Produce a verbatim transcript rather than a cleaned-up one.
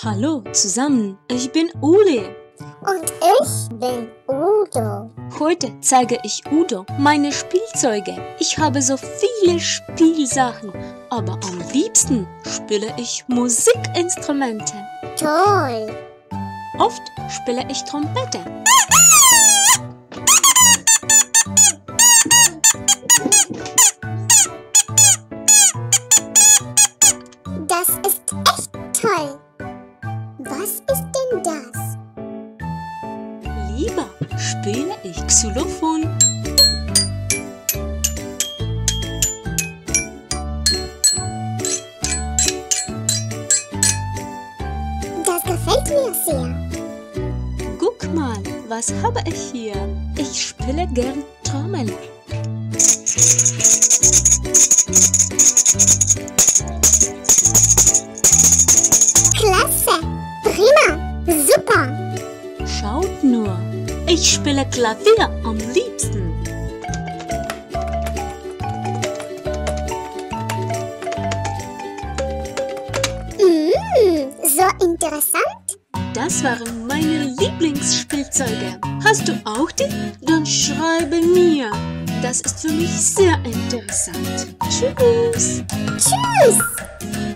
Hallo zusammen, ich bin Uli. Und ich bin Udo. Heute zeige ich Udo meine Spielzeuge. Ich habe so viele Spielsachen, aber am liebsten spiele ich Musikinstrumente. Toll. Oft spiele ich Trompete. Das ist echt toll. Was ist denn das? Lieber spiele ich Xylophon. Das gefällt mir sehr. Guck mal, was habe ich hier? Ich spiele gern Trommel. Klasse. Prima. Super. Schaut nur, ich spiele Klavier am liebsten. Mm, so interessant. Das waren meine Lieblingsspielzeuge. Hast du auch die? Dann schreibe mir. Das ist für mich sehr interessant. Tschüss. Tschüss.